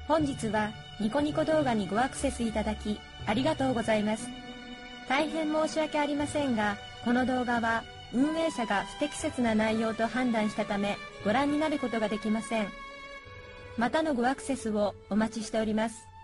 本日はニコニコ動画にごアクセスいただきありがとうございます。大変申し訳ありませんが、この動画は運営者が不適切な内容と判断したためご覧になることができません。またのごアクセスをお待ちしております。